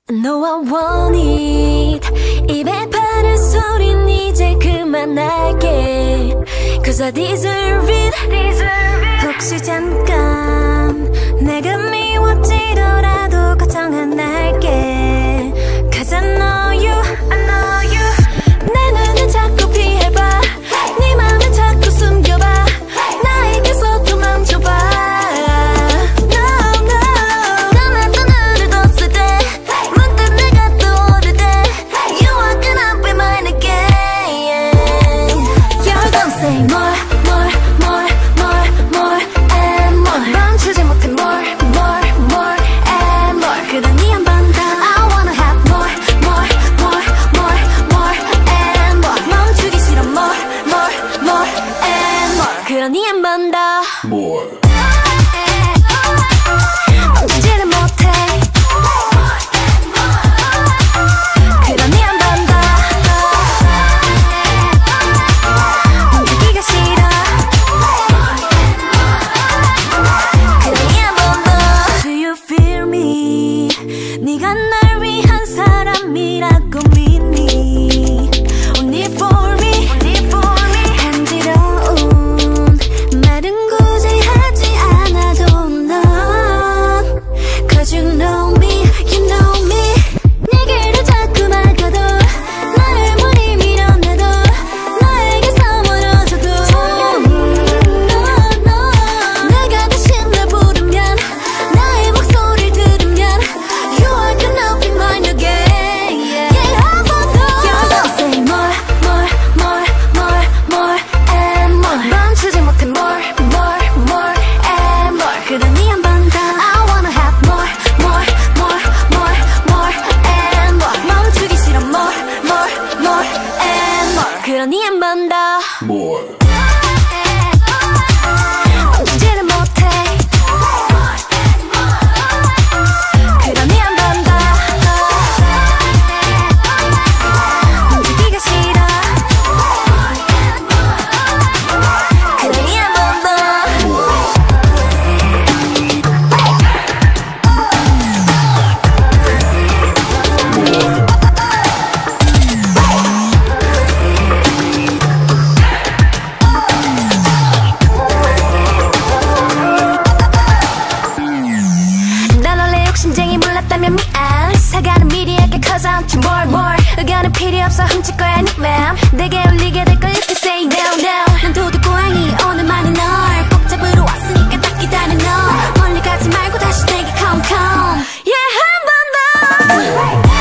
No, I want it. 입에 바른 소린 이제 그만할게. Cause I deserve it. 혹시 잠깐 내가 미워지더라도 걱정 안 할게. Cause I know you. 내 눈을 자꾸 피해봐. 네 맘을 자꾸 숨겨봐. 나에게서 도망쳐봐. 그러니 한 번 더 멈추지는 못해. 그러니 한 번 더 움직이기가 싫어. 그러니 한 번 더 Do you feel me? 네가 날 위한 사람이라고 믿니? Only for me. 그러니 한 번 더 멈추지는 못해. 그러니 한 번 더 움직이기가 싫어. 그러니 한 번 더 미안 사과는 미리 할게 cause I'm too more 의견은 필요 없어 훔칠 거야 네 맘 내게 울리게 될 걸 if you say no 난 도둑고양이 오늘만이 널 꼭 잡으러 왔으니까 딱 기다려 너 멀리 가지 말고 다시 내게 come yeah 한 번 더